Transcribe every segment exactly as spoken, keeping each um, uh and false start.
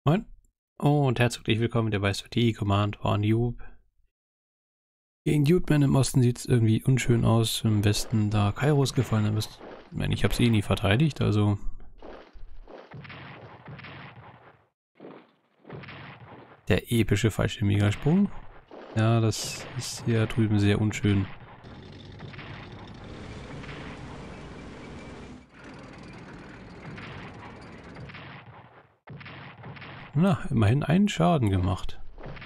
Moin und herzlich willkommen der bei T Command War Noob. Gegen Dudeman im Osten sieht es irgendwie unschön aus. Im Westen, da Kairo ist gefallen, dann bist, ich meine, ich habe es eh nie verteidigt, also der epische Fallschirmjägersprung. Ja, das ist hier drüben sehr unschön. Na, immerhin einen Schaden gemacht.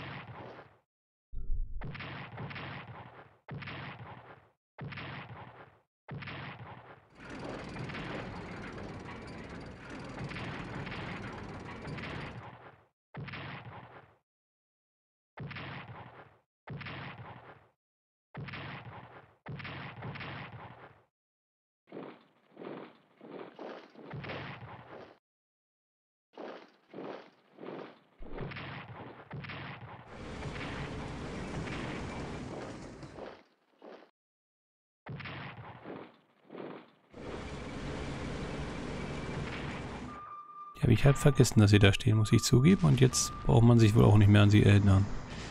Habe ich halt vergessen, dass sie da stehen, muss ich zugeben. Und jetzt braucht man sich wohl auch nicht mehr an sie erinnern.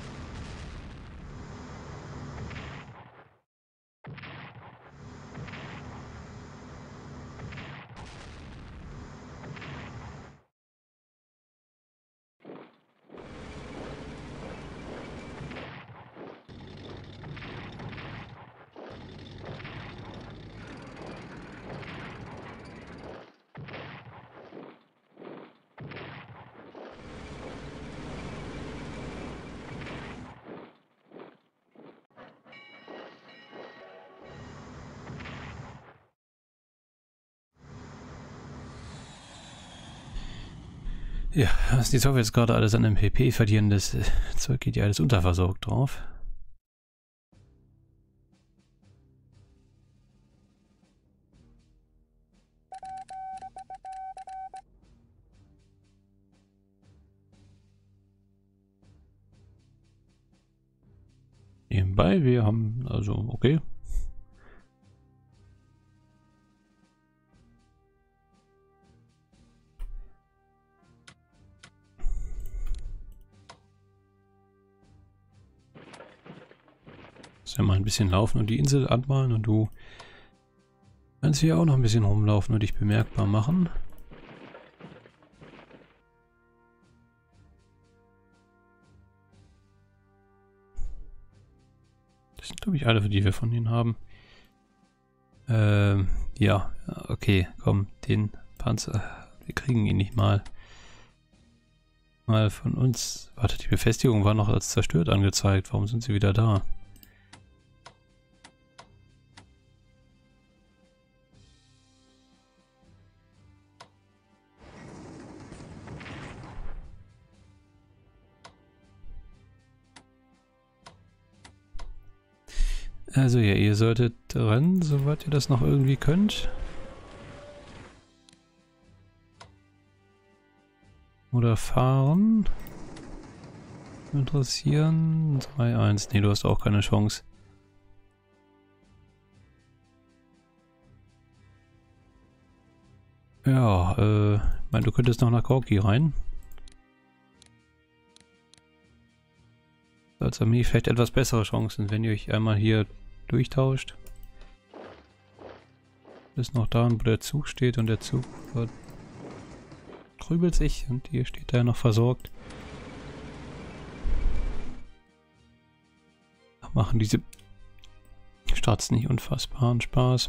Ja, was die Sowjets gerade alles an M P P verlieren, das äh, Zeug geht ja alles unterversorgt drauf. Nebenbei, wir haben, also, okay. Ja, mal ein bisschen laufen und die Insel anmalen und du kannst hier auch noch ein bisschen rumlaufen und dich bemerkbar machen. Das sind, glaube ich, alle, die wir von ihnen haben. Ähm, ja, okay, komm, den Panzer, wir kriegen ihn nicht mal. Mal von uns. Warte, die Befestigung war noch als zerstört angezeigt. Warum sind sie wieder da? Also ja, ihr solltet rennen, soweit ihr das noch irgendwie könnt. Oder fahren. Interessieren. drei eins. Nee, du hast auch keine Chance. Ja, äh, ich meine, du könntest noch nach Gorki rein. Als Armee vielleicht etwas bessere Chancen, wenn ihr euch einmal hier durchtauscht. Ist noch da, wo der Zug steht und der Zug grübelt sich und hier steht er noch versorgt. Machen diese Starts nicht unfassbaren Spaß.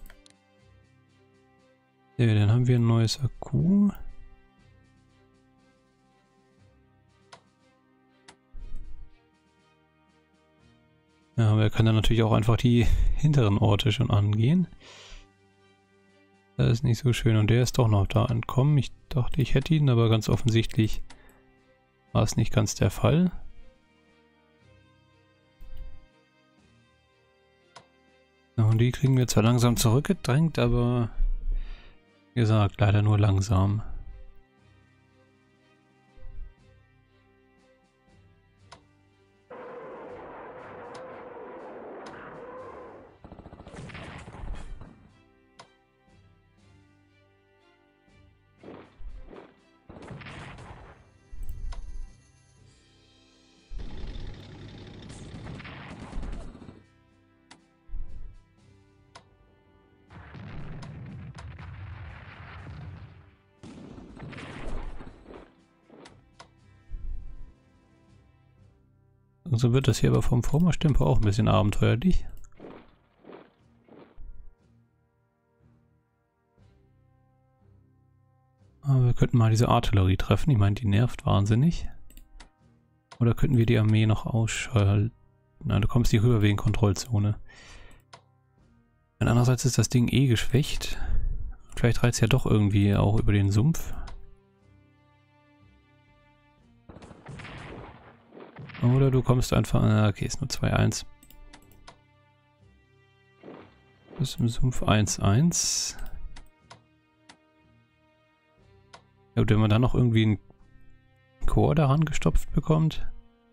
Ja, dann haben wir ein neues Akku. Ja, aber er kann dann natürlich auch einfach die hinteren Orte schon angehen. Das ist nicht so schön. Und der ist doch noch da entkommen. Ich dachte, ich hätte ihn, aber ganz offensichtlich war es nicht ganz der Fall. Ja, und die kriegen wir zwar langsam zurückgedrängt, aber wie gesagt, leider nur langsam. So wird das hier aber vom Vormarschtempo auch ein bisschen abenteuerlich. Aber wir könnten mal diese Artillerie treffen. Ich meine, die nervt wahnsinnig. Oder könnten wir die Armee noch ausschalten? Na, du kommst nicht rüber wegen Kontrollzone. Und andererseits ist das Ding eh geschwächt. Vielleicht reizt ja doch irgendwie auch über den Sumpf. Oder du kommst einfach... Okay, ist nur zwei eins. Das ist im Sumpf eins eins. Ja, und wenn man dann noch irgendwie einen Chor daran gestopft bekommt.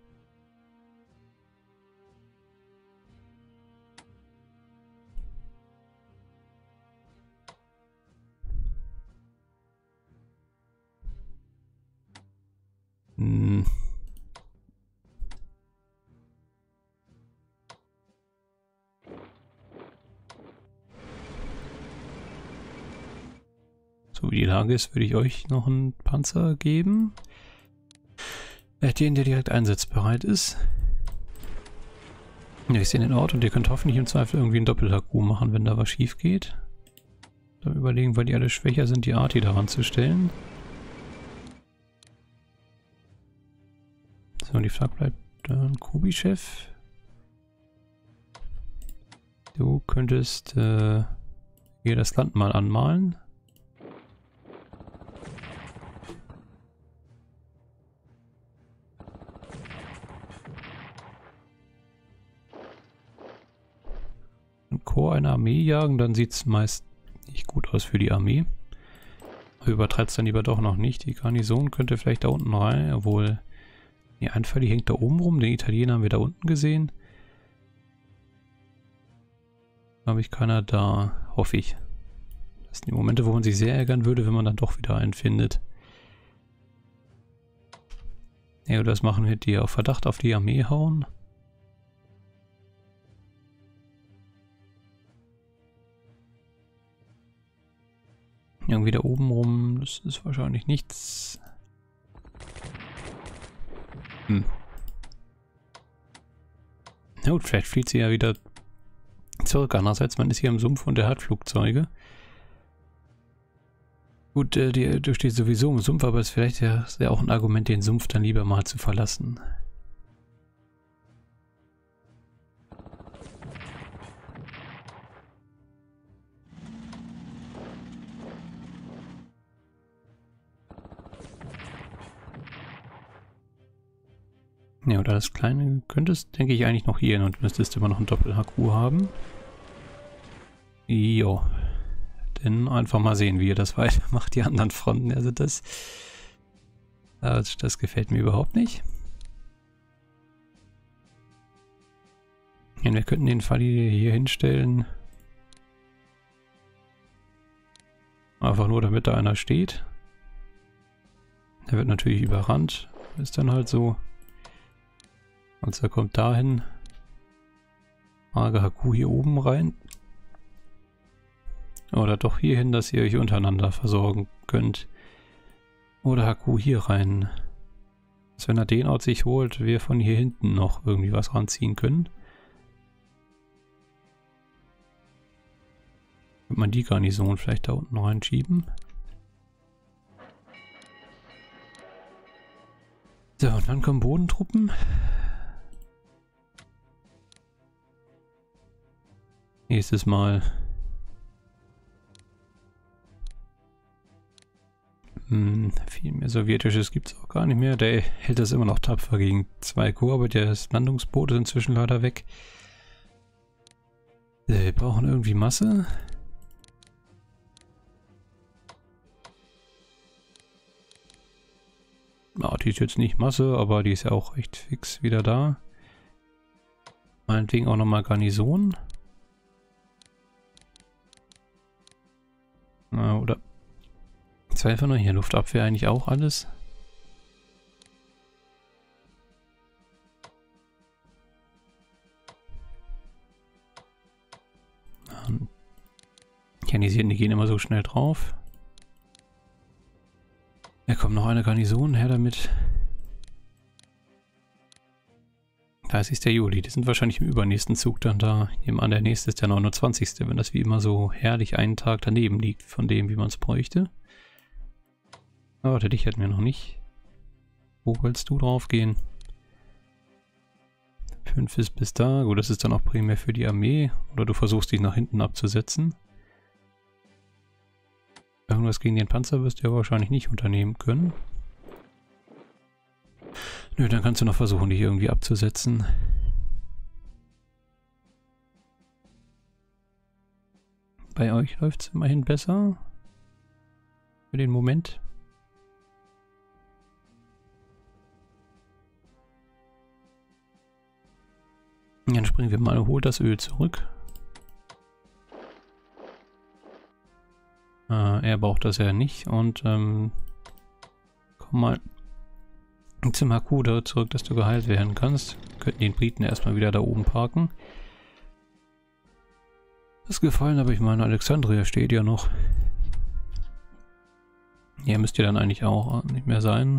Hm. So wie die Lage ist, würde ich euch noch einen Panzer geben. Den, der direkt einsatzbereit ist. Ja, ich sehe den Ort und ihr könnt hoffentlich im Zweifel irgendwie einen Doppelhack machen, wenn da was schief geht. Dann überlegen, weil die alle schwächer sind, die Arti daran zu stellen. So, die Flak bleibt dann Kubi-Chef. Du könntest äh, hier das Land mal anmalen. Chor eine Armee jagen, dann sieht es meist nicht gut aus für die Armee. Übertreibt es dann lieber doch noch nicht. Die Garnison könnte vielleicht da unten rein, obwohl die Einfall, die hängt da oben rum. Den Italiener haben wir da unten gesehen. Habe ich keiner da, hoffe ich. Das sind die Momente, wo man sich sehr ärgern würde, wenn man dann doch wieder einen findet. Ja, das machen wir, die auf Verdacht auf die Armee hauen. Irgendwie da oben rum, das ist wahrscheinlich nichts. Hm. Na gut, vielleicht flieht sie ja wieder zurück. Andererseits, man ist hier im Sumpf und der hat Flugzeuge. Gut, äh, die, du stehst sowieso im Sumpf, aber es ist vielleicht ja, ja auch ein Argument, den Sumpf dann lieber mal zu verlassen. Ja, oder das kleine könntest, denke ich, eigentlich noch hier hin und müsstest immer noch einen Doppel-H Q haben. Jo. Dann einfach mal sehen, wie ihr das weitermacht, die anderen Fronten. Also das, das, das gefällt mir überhaupt nicht. Ja, wir könnten den Fall hier hinstellen. Einfach nur, damit da einer steht. Der wird natürlich überrannt. Ist dann halt so. Also er kommt dahin. Frage H Q hier oben rein. Oder doch hier hin, dass ihr euch untereinander versorgen könnt. Oder H Q hier rein. Dass wenn er den Ort sich holt, wir von hier hinten noch irgendwie was ranziehen können. Könnte man die Garnison vielleicht da unten reinschieben. So, und dann kommen Bodentruppen. Nächstes Mal. Hm, viel mehr Sowjetisches gibt es auch gar nicht mehr. Der hält das immer noch tapfer gegen zwei Korps, aber das Landungsboot ist inzwischen leider weg. Wir brauchen irgendwie Masse. Ja, die ist jetzt nicht Masse, aber die ist ja auch recht fix wieder da. Meinetwegen auch nochmal Garnison. Na, oder Zweifel noch hier, Luftabwehr eigentlich auch alles. Chianisierten, die gehen immer so schnell drauf. Ja, kommt noch eine Garnison her damit. dreißigster Juli, die sind wahrscheinlich im übernächsten Zug dann da. Ich nehme an, der nächste ist der neunundzwanzigste, wenn das wie immer so herrlich einen Tag daneben liegt von dem, wie man es bräuchte. Oh, warte, dich hätten wir noch nicht. Wo willst du drauf gehen? fünf ist bis da. Gut, das ist dann auch primär für die Armee. Oder du versuchst dich nach hinten abzusetzen. Irgendwas gegen den Panzer wirst du ja wahrscheinlich nicht unternehmen können. Nö, dann kannst du noch versuchen, dich irgendwie abzusetzen. Bei euch läuft es immerhin besser. Für den Moment. Dann springen wir mal, holt das Öl zurück. Äh, er braucht das ja nicht und ähm, komm mal zum Hakuda zurück, dass du geheilt werden kannst. Wir könnten den Briten erstmal wieder da oben parken. Das ist gefallen, aber ich meine, Alexandria steht ja noch. Ja, müsst ihr dann eigentlich auch nicht mehr sein.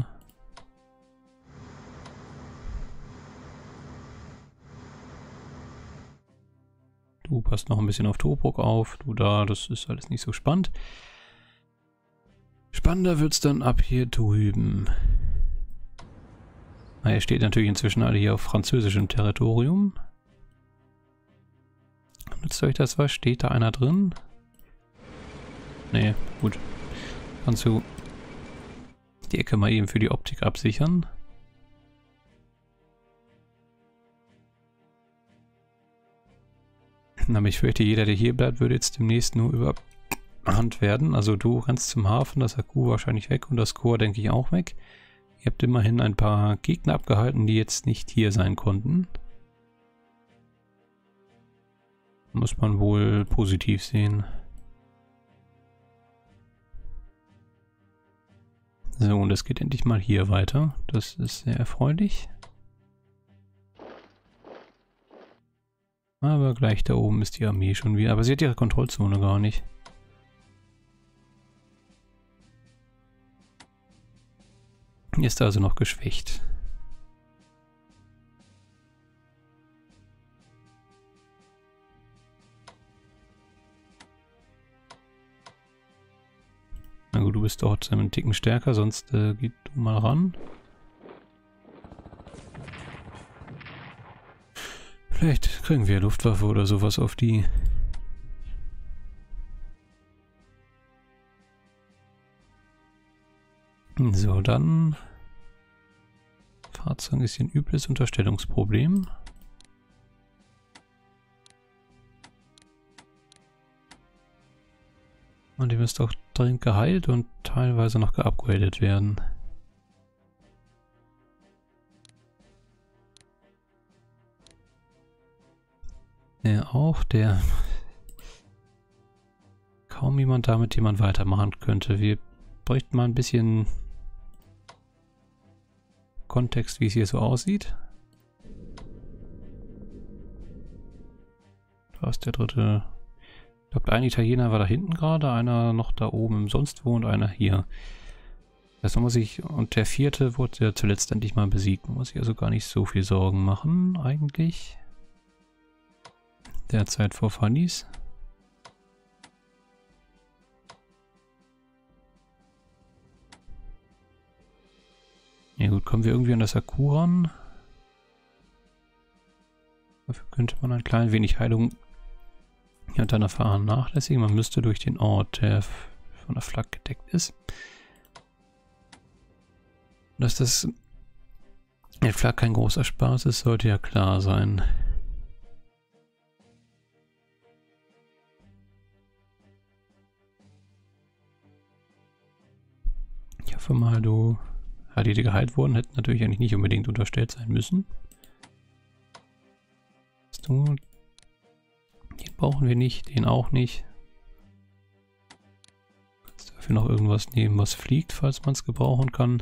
Du passt noch ein bisschen auf Tobruk auf. Du da, das ist alles nicht so spannend. Spannender wird es dann ab hier drüben. Na, ihr steht natürlich inzwischen alle hier auf französischem Territorium. Nutzt euch das was? Steht da einer drin? Nee, gut. Kannst du die Ecke mal eben für die Optik absichern. Aber ich fürchte, jeder, der hier bleibt, würde jetzt demnächst nur überhand werden. Also du rennst zum Hafen, das Akku wahrscheinlich weg und das Korps denke ich auch weg. Ihr habt immerhin ein paar Gegner abgehalten, die jetzt nicht hier sein konnten. Muss man wohl positiv sehen. So, und es geht endlich mal hier weiter. Das ist sehr erfreulich. Aber gleich da oben ist die Armee schon wieder. Aber sie hat ihre Kontrollzone gar nicht. Ist also noch geschwächt. Na gut, du bist dort einen Ticken stärker, sonst äh, geh du mal ran. Vielleicht kriegen wir Luftwaffe oder sowas auf die. So, dann. Fahrzeug ist hier ein übles Unterstellungsproblem. Und die müsste auch dringend geheilt und teilweise noch geupgradet werden. Der auch, der kaum jemand da, mit dem man weitermachen könnte. Wir bräuchten mal ein bisschen Kontext, wie es hier so aussieht. Da ist der dritte. Ich glaube, ein Italiener war da hinten gerade, einer noch da oben im Sonstwo und einer hier. Das muss ich, und der vierte wurde ja zuletzt endlich mal besiegt. Muss ich also gar nicht so viel Sorgen machen, eigentlich. Derzeit vor Funnies. Ja gut, kommen wir irgendwie an das Akku ran. Dafür könnte man ein klein wenig Heilung hier unter einer vernachlässigen. Man müsste durch den Ort, der von der Flak gedeckt ist. Dass das der Flak kein großer Spaß ist, sollte ja klar sein. Ich hoffe mal, du... Ja, die, die geheilt wurden, hätten natürlich eigentlich nicht unbedingt unterstellt sein müssen. Du, den brauchen wir nicht, den auch nicht. Kannst dafür noch irgendwas nehmen, was fliegt, falls man es gebrauchen kann.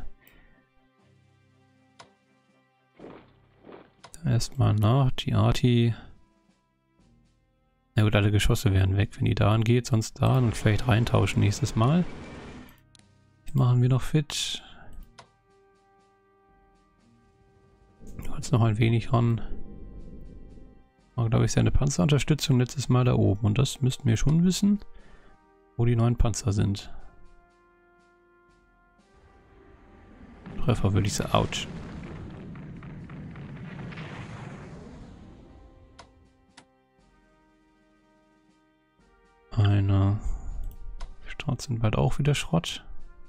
Erstmal nach, die Arti. Na gut, alle Geschosse wären weg, wenn die da angeht, sonst da und vielleicht reintauschen nächstes Mal. Die machen wir noch fit. Du kannst noch ein wenig ran. War, glaube ich, seine Panzerunterstützung letztes Mal da oben. Und das müssten wir schon wissen, wo die neuen Panzer sind. Treffer würde ich sagen. Autsch. Eine Straße sind bald auch wieder Schrott.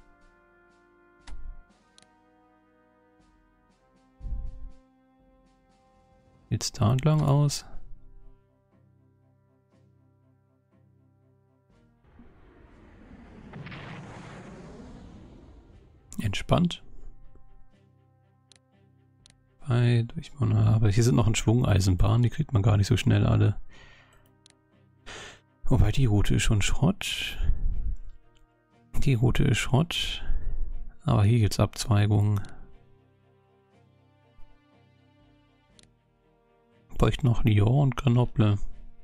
Sieht's da entlang aus? Entspannt. Bei Durchbahn, aber hier sind noch ein Schwungeisenbahn, die kriegt man gar nicht so schnell alle. Wobei die Route ist schon Schrott. Die Route ist Schrott. Aber hier gibt's Abzweigungen. Bräuchte noch Lyon und Grenoble.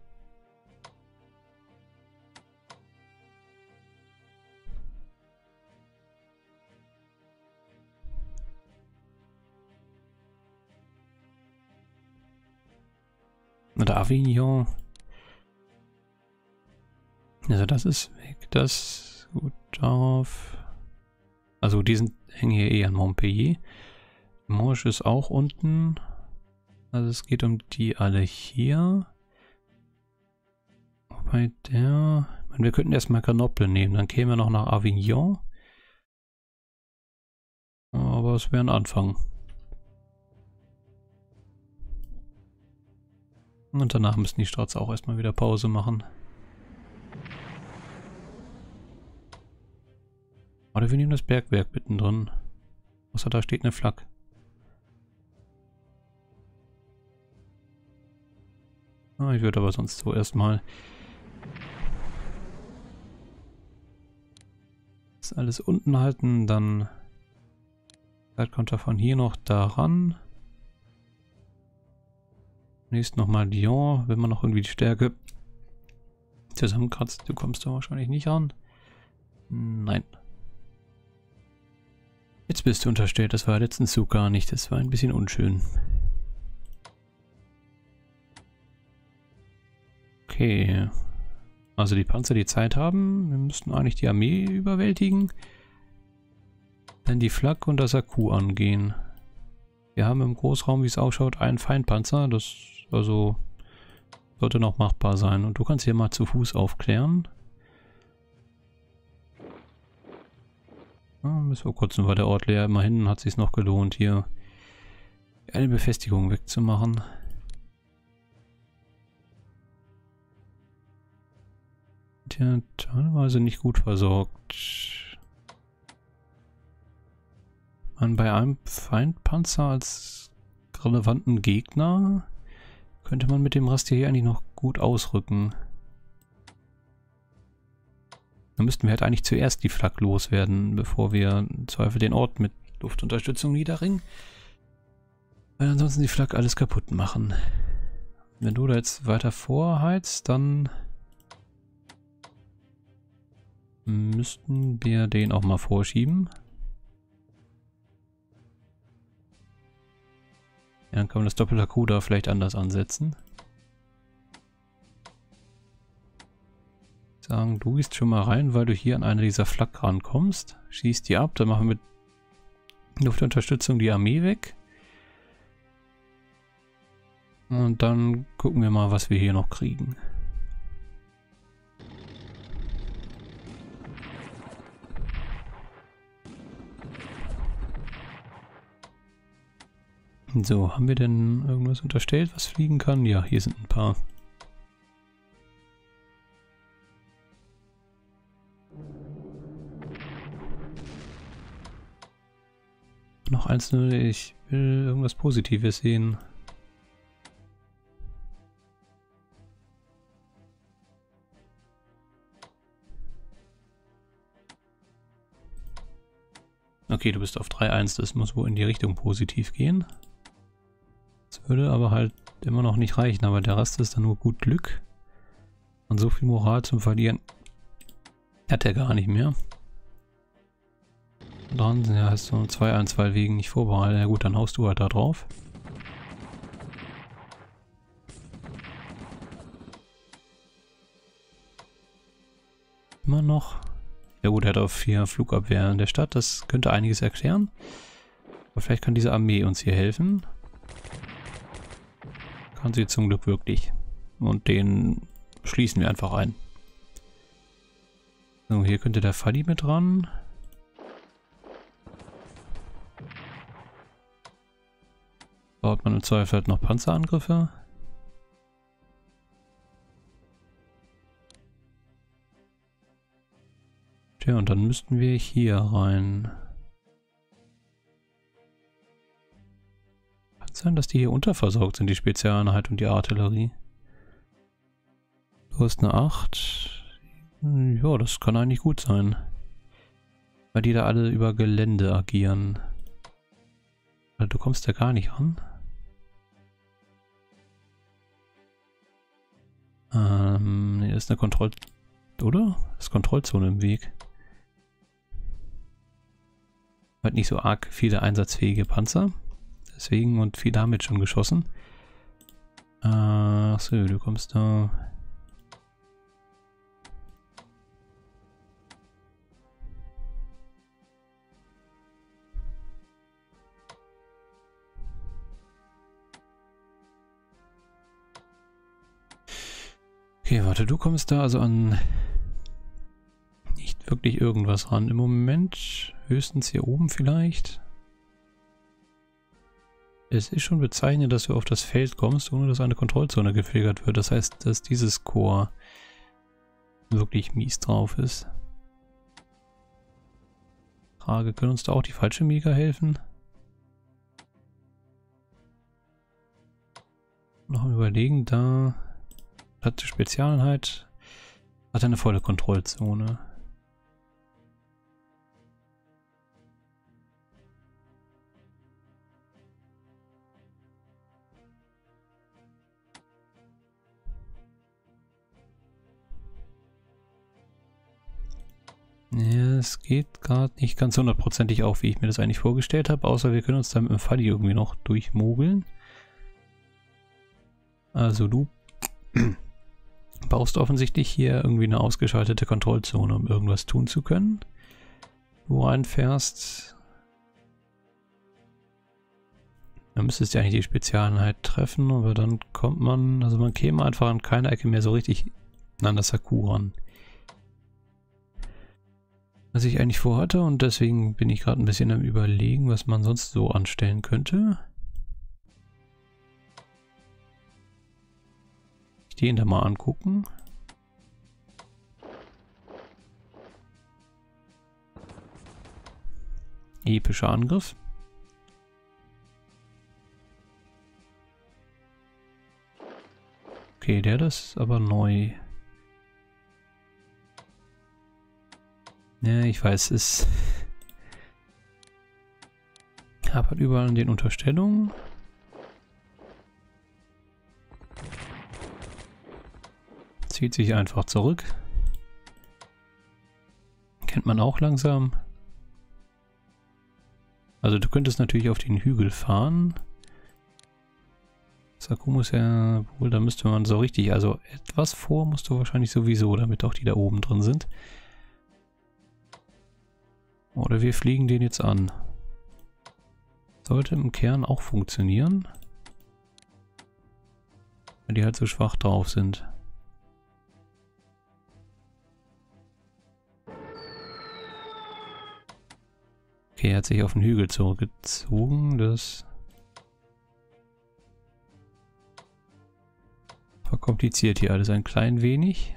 Oder Avignon. Also das ist weg. Das gut darauf. Also die sind, hängen hier eh an Montpellier. Morges ist auch unten. Also es geht um die alle hier. Wobei der... meine, wir könnten erstmal Grenoble nehmen. Dann kämen wir noch nach Avignon. Aber es wäre ein Anfang. Und danach müssen die Strats auch erstmal wieder Pause machen. Oder wir nehmen das Bergwerk mittendrin. Außer da steht eine Flak. Ah, ich würde aber sonst so erstmal das alles unten halten, dann kommt er von hier noch daran. Nächstes nochmal Lyon, wenn man noch irgendwie die Stärke zusammenkratzt. Du kommst da wahrscheinlich nicht ran. Nein. Jetzt bist du unterstellt, das war letzten Zug gar nicht, das war ein bisschen unschön. Okay. Also die Panzer, die Zeit haben, wir müssten eigentlich die Armee überwältigen. Dann die Flak und das Akku angehen. Wir haben im Großraum, wie es ausschaut, einen Feindpanzer, das also sollte noch machbar sein. Und du kannst hier mal zu Fuß aufklären. Ja, müssen wir kurz, war der Ort leer. Immerhin hat es sich noch gelohnt, hier eine Befestigung wegzumachen. Der teilweise nicht gut versorgt. Man bei einem Feindpanzer als relevanten Gegner könnte man mit dem Raster hier eigentlich noch gut ausrücken. Dann müssten wir halt eigentlich zuerst die Flak loswerden, bevor wir im Zweifel den Ort mit Luftunterstützung niederringen. Weil ansonsten die Flak alles kaputt machen. Wenn du da jetzt weiter vorheizt, dann müssten wir den auch mal vorschieben. Ja, dann kann man das doppelte Akku da vielleicht anders ansetzen. Sagen, du gehst schon mal rein, weil du hier an eine dieser Flak rankommst. Schießt die ab, dann machen wir mit Luftunterstützung die Armee weg. Und dann gucken wir mal, was wir hier noch kriegen. So, haben wir denn irgendwas unterstellt, was fliegen kann? Ja, hier sind ein paar. Noch einzelne, ich will irgendwas Positives sehen. Okay, du bist auf drei eins, das muss wohl in die Richtung positiv gehen. Das würde aber halt immer noch nicht reichen, aber der Rest ist dann nur gut Glück. Und so viel Moral zum Verlieren hat er gar nicht mehr. Dran, ja, hast du zwei eins, weil wegen nicht vorbereitet. Ja gut, dann haust du halt da drauf. immer noch... Ja gut, er hat auf vier Flugabwehr in der Stadt. Das könnte einiges erklären. Aber vielleicht kann diese Armee uns hier helfen. Kann sie zum Glück wirklich. Und den schließen wir einfach ein. So, hier könnte der Fadi mit ran. Baut man im Zweifel halt noch Panzerangriffe. Tja, und dann müssten wir hier rein. Kann sein, dass die hier unterversorgt sind, die Spezialeinheit und die Artillerie. Du hast eine acht. Ja, das kann eigentlich gut sein. Weil die da alle über Gelände agieren. Also du kommst da gar nicht ran. Ähm, nee, ist eine Kontroll... Oder? Ist Kontrollzone im Weg. Hat nicht so arg viele einsatzfähige Panzer. Deswegen und viel damit schon geschossen. Äh, achso, du kommst da... Okay, warte, du kommst da also an... Nicht wirklich irgendwas ran. Im Moment höchstens hier oben vielleicht. Es ist schon bezeichnend, dass du auf das Feld kommst, ohne dass eine Kontrollzone gefiltert wird. Das heißt, dass dieses Korps wirklich mies drauf ist. Frage, können uns da auch die Fallschirmjäger helfen? Noch am Überlegen, da hat die Spezialeinheit hat eine volle Kontrollzone. Ja, es geht gerade nicht ganz hundertprozentig auf, wie ich mir das eigentlich vorgestellt habe, außer wir können uns da mit dem Fadi irgendwie noch durchmogeln. Also du baust offensichtlich hier irgendwie eine ausgeschaltete Kontrollzone, um irgendwas tun zu können. Du reinfährst. Dann müsstest du eigentlich die Spezialeinheit treffen, aber dann kommt man, also man käme einfach an keiner Ecke mehr so richtig an das Akku ran. Was ich eigentlich vorhatte, und deswegen bin ich gerade ein bisschen am Überlegen, was man sonst so anstellen könnte. Ich den da mal angucken. Epischer Angriff. Okay, der das ist aber neu. Ja, ich weiß, es hapert überall an den Unterstellungen. Zieht sich einfach zurück. Kennt man auch langsam. Also du könntest natürlich auf den Hügel fahren. Das Akku muss ja wohl, da müsste man so richtig, also etwas vor musst du wahrscheinlich sowieso, damit auch die da oben drin sind. Oder wir fliegen den jetzt an. Sollte im Kern auch funktionieren. Weil die halt so schwach drauf sind. Okay, er hat sich auf den Hügel zurückgezogen. Das verkompliziert hier alles ein klein wenig.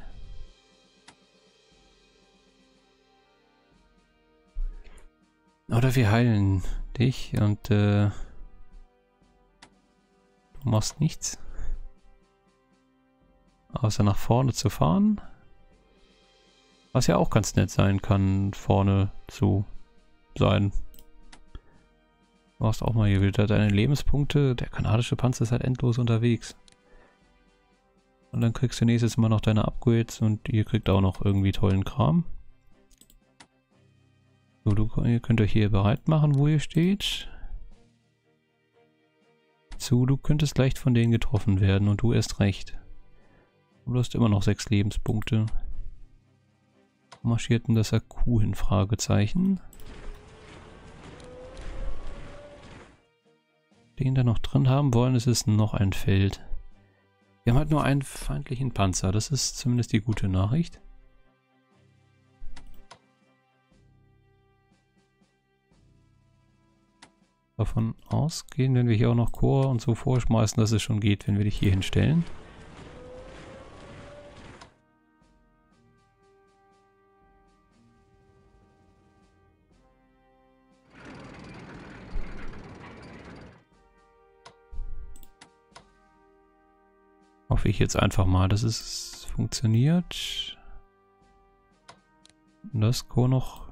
Oder wir heilen dich und äh, du machst nichts. Außer nach vorne zu fahren. Was ja auch ganz nett sein kann, vorne zu sein. Du hast auch mal hier wieder deine Lebenspunkte. Der kanadische Panzer ist halt endlos unterwegs. Und dann kriegst du nächstes Mal noch deine Upgrades und ihr kriegt auch noch irgendwie tollen Kram. So, du, ihr könnt euch hier bereit machen, wo ihr steht. So, du könntest leicht von denen getroffen werden und du erst recht. Du hast immer noch sechs Lebenspunkte. Wo marschiert denn das A Q hin? Fragezeichen. Den da noch drin haben wollen, es ist noch ein Feld. Wir haben halt nur einen feindlichen Panzer, das ist zumindest die gute Nachricht. Davon ausgehen, wenn wir hier auch noch Korps und so vorschmeißen, dass es schon geht, wenn wir dich hier hinstellen. Hoffe ich jetzt einfach mal, dass es funktioniert. Und das Korps noch.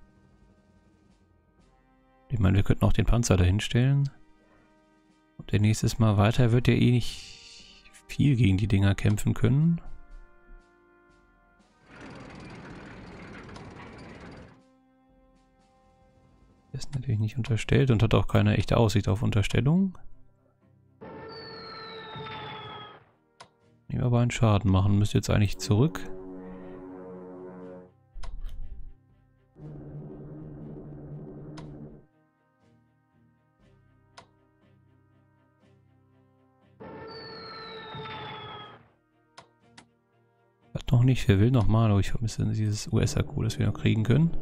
Ich meine, wir könnten auch den Panzer dahin stellen. Und der nächstes Mal weiter wird ja eh nicht viel gegen die Dinger kämpfen können. Ist natürlich nicht unterstellt und hat auch keine echte Aussicht auf Unterstellung. Aber einen Schaden machen. Müsst jetzt eigentlich zurück. Hat noch nicht. Wer will nochmal? Aber ich vermisse dieses U S A Q, das wir noch kriegen können.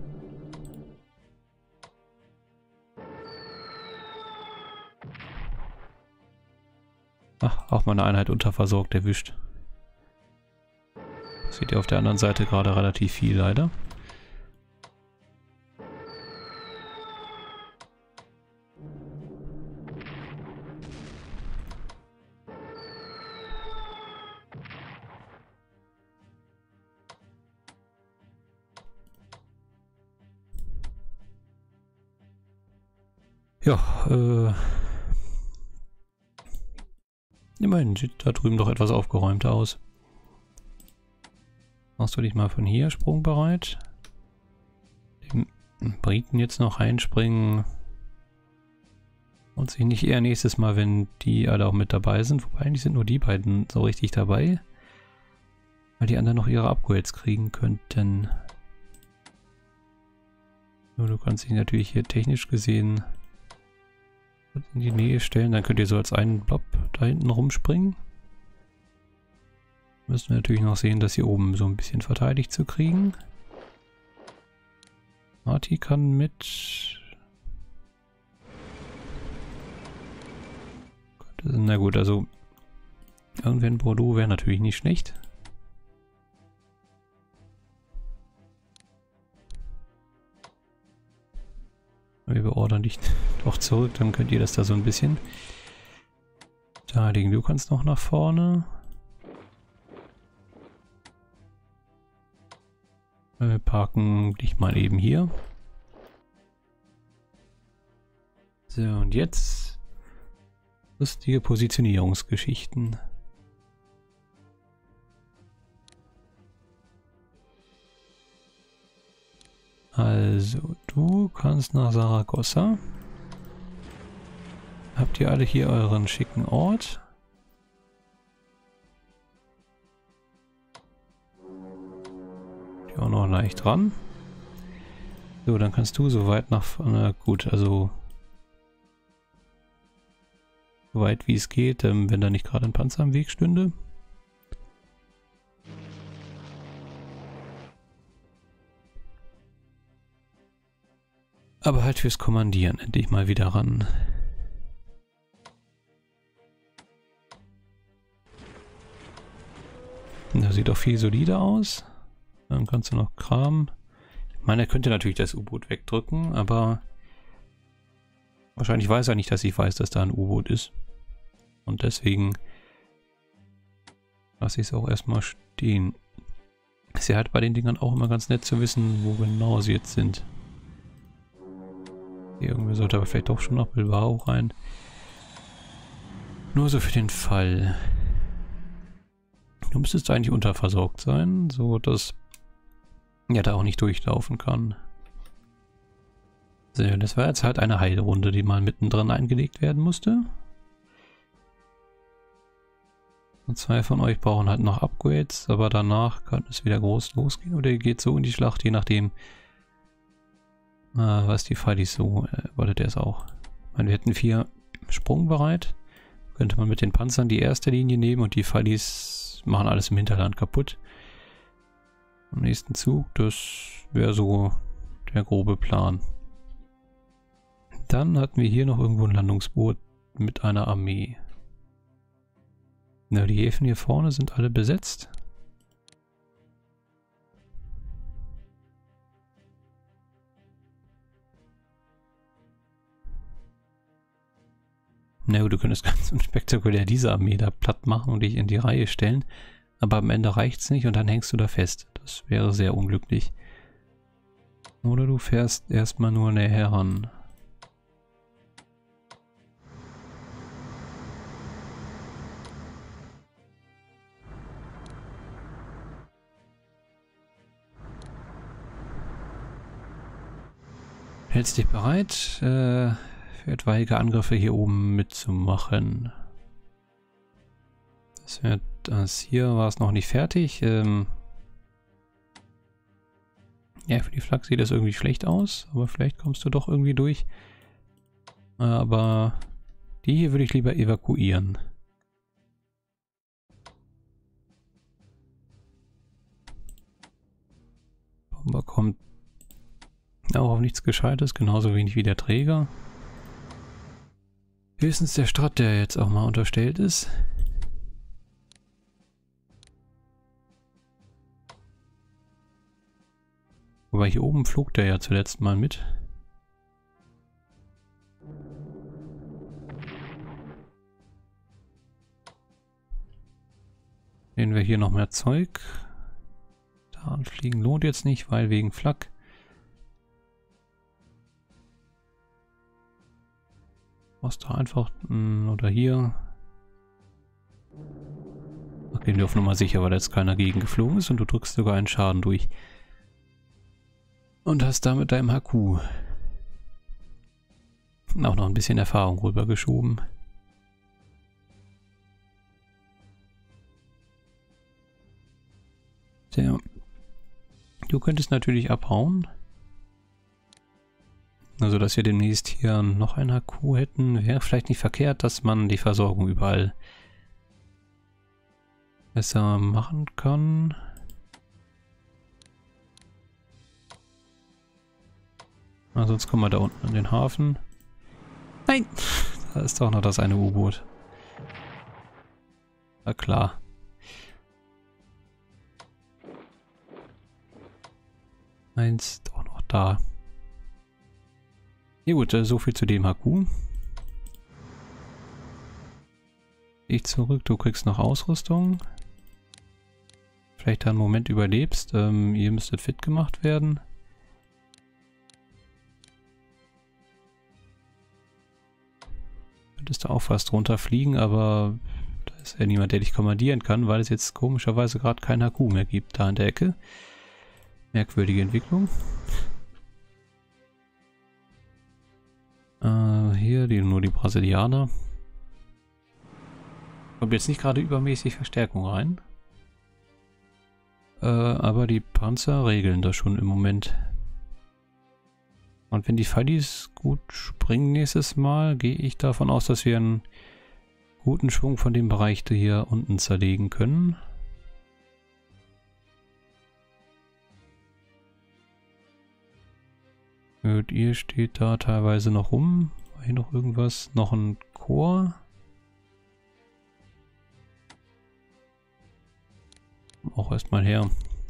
Ach, auch mal eine Einheit unterversorgt erwischt. Sieht ja auf der anderen Seite gerade relativ viel, leider. Ja, äh... immerhin sieht da drüben doch etwas aufgeräumter aus. Machst du dich mal von hier sprungbereit? Den Briten jetzt noch einspringen. Und sich nicht eher nächstes Mal, wenn die alle auch mit dabei sind. Wobei eigentlich sind nur die beiden so richtig dabei. Weil die anderen noch ihre Upgrades kriegen könnten. Nur du kannst dich natürlich hier technisch gesehen in die Nähe stellen. Dann könnt ihr so als einen Blob da hinten rumspringen. Müssen wir natürlich noch sehen, dass hier oben so ein bisschen verteidigt zu kriegen. Marty kann mit... Na gut, also irgendwer in Bordeaux wäre natürlich nicht schlecht. Wir beordern dich doch zurück, dann könnt ihr das da so ein bisschen verteidigen. Du kannst noch nach vorne. Wir parken dich mal eben hier. So, und jetzt lustige Positionierungsgeschichten. Also, du kannst nach Saragossa. Habt ihr alle hier euren schicken Ort? Auch noch leicht dran. So, dann kannst du so weit nach vorne, gut, also so weit wie es geht, ähm, wenn da nicht gerade ein Panzer am Weg stünde. Aber halt fürs Kommandieren endlich mal wieder ran. Das sieht doch viel solider aus. Dann kannst du noch Kram. Ich meine, er könnte natürlich das U-Boot wegdrücken, aber wahrscheinlich weiß er nicht, dass ich weiß, dass da ein U-Boot ist. Und deswegen lasse ich es auch erstmal stehen. Ist ja halt bei den Dingern auch immer ganz nett zu wissen, wo genau sie jetzt sind. Irgendwie sollte aber vielleicht doch schon noch Bilbao rein. Nur so für den Fall. Du müsstest eigentlich unterversorgt sein, so dass ja da auch nicht durchlaufen kann. So, das war jetzt halt eine Heilrunde, die mal mittendrin eingelegt werden musste. Und zwei von euch brauchen halt noch Upgrades, aber danach kann es wieder groß losgehen. Oder ihr geht so in die Schlacht, je nachdem, äh, was die Fightys so äh, wolltet ihr es auch. Ich meine, wir hätten vier sprungbereit. Könnte man mit den Panzern die erste Linie nehmen und die Fightys machen alles im Hinterland kaputt. Am nächsten Zug, das wäre so der grobe Plan. Dann hatten wir hier noch irgendwo ein Landungsboot mit einer Armee. Na, die Häfen hier vorne sind alle besetzt. Na gut, du könntest ganz unspektakulär diese Armee da platt machen und dich in die Reihe stellen. Aber am Ende reicht es nicht und dann hängst du da fest. Das wäre sehr unglücklich. Oder du fährst erstmal nur näher heran. Hältst dich bereit, äh, für etwaige Angriffe hier oben mitzumachen. Das wird das hier war es noch nicht fertig. Ähm ja, für die Flak sieht das irgendwie schlecht aus, aber vielleicht kommst du doch irgendwie durch. Aber die hier würde ich lieber evakuieren. Bomber kommt auch auf nichts Gescheites, genauso wenig wie der Träger. Höchstens der Strat, der jetzt auch mal unterstellt ist. Aber hier oben flog der ja zuletzt mal mit. Sehen wir hier noch mehr Zeug. Da anfliegen lohnt jetzt nicht, weil wegen Flak. Was da einfach, mh, oder hier. Ach, gehen wir auf Nummer sicher, weil da jetzt keiner gegen geflogen ist und du drückst sogar einen Schaden durch. Und hast damit deinem H Q auch noch ein bisschen Erfahrung rübergeschoben. Tja. Du könntest natürlich abhauen. Also, dass wir demnächst hier noch ein H Q hätten, wäre vielleicht nicht verkehrt, dass man die Versorgung überall besser machen kann. Na, sonst kommen wir da unten an den Hafen. Nein! Da ist doch noch das eine U-Boot. Na klar. Eins doch noch da. Ja gut, so viel zu dem H Q. Ich zurück, du kriegst noch Ausrüstung. Vielleicht einen Moment überlebst. Ähm, ihr müsstet fit gemacht werden. Könntest du auch fast runterfliegen, aber da ist ja niemand, der dich kommandieren kann, weil es jetzt komischerweise gerade kein H Q mehr gibt da in der Ecke. Merkwürdige Entwicklung. Äh, hier die, nur die Brasilianer. Kommt jetzt nicht gerade übermäßig Verstärkung rein. Äh, aber die Panzer regeln das schon im Moment. Und wenn die Fightys gut springen nächstes Mal, gehe ich davon aus, dass wir einen guten Schwung von dem Bereich hier unten zerlegen können. Gut, ihr steht da teilweise noch rum. War hier noch irgendwas? Noch ein Chor. Auch erstmal her.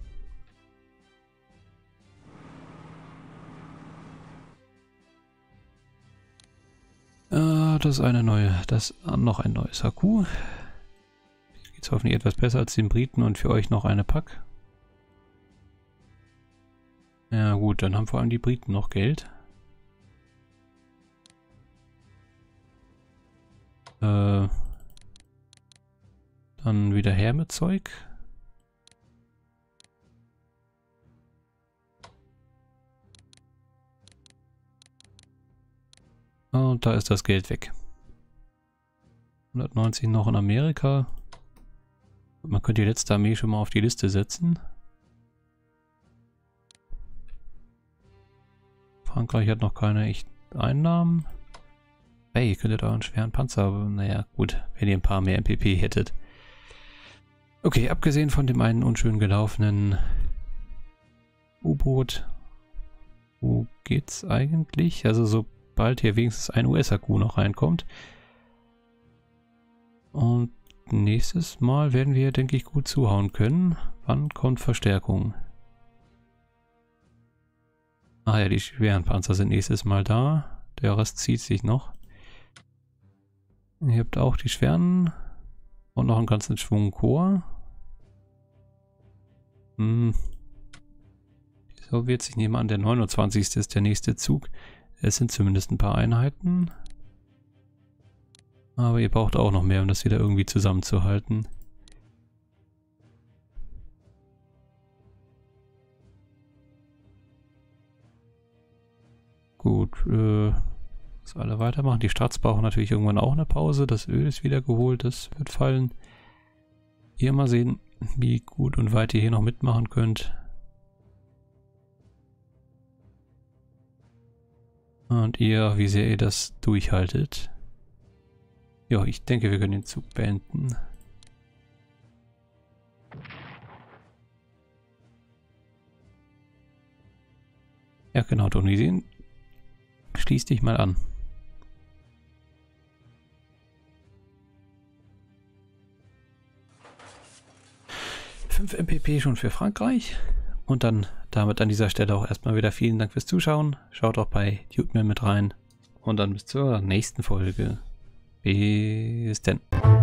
Äh, das ist eine neue, das ist noch ein neues H Q. Hier geht es hoffentlich etwas besser als den Briten und für euch noch eine Pack. Ja gut, dann haben vor allem die Briten noch Geld. Äh, dann wieder her mit Zeug. Und da ist das Geld weg. hundertneunzig noch in Amerika. Man könnte die letzte Armee schon mal auf die Liste setzen. Frankreich hat noch keine echten Einnahmen. Hey, ihr könntet auch einen schweren Panzer haben. Naja, gut, wenn ihr ein paar mehr M P P hättet. Okay, abgesehen von dem einen unschön gelaufenen U-Boot, wo geht's eigentlich? Also sobald hier wenigstens ein U S-A Q noch reinkommt. Und nächstes Mal werden wir, denke ich, gut zuhauen können. Wann kommt Verstärkung? Ah ja, die schweren Panzer sind nächstes Mal da. Der Rest zieht sich noch. Ihr habt auch die schweren und noch einen ganzen Schwung Chor. Hm. Die Sowjets, ich nehme an, der neunundzwanzigste ist der nächste Zug. Es sind zumindest ein paar Einheiten. Aber ihr braucht auch noch mehr, um das wieder irgendwie zusammenzuhalten. Gut, äh, was alle weitermachen. Die Starts brauchen natürlich irgendwann auch eine Pause. Das Öl ist wieder geholt, das wird fallen. Ihr mal sehen, wie gut und weit ihr hier noch mitmachen könnt. Und ihr, wie sehr ihr das durchhaltet. Ja, ich denke, wir können den Zug beenden. Ja, genau, Tunesien. Schließ dich mal an. fünf M P P schon für Frankreich. Und dann damit an dieser Stelle auch erstmal wieder vielen Dank fürs Zuschauen. Schaut auch bei YouTube mit rein. Und dann bis zur nächsten Folge. Bis denn.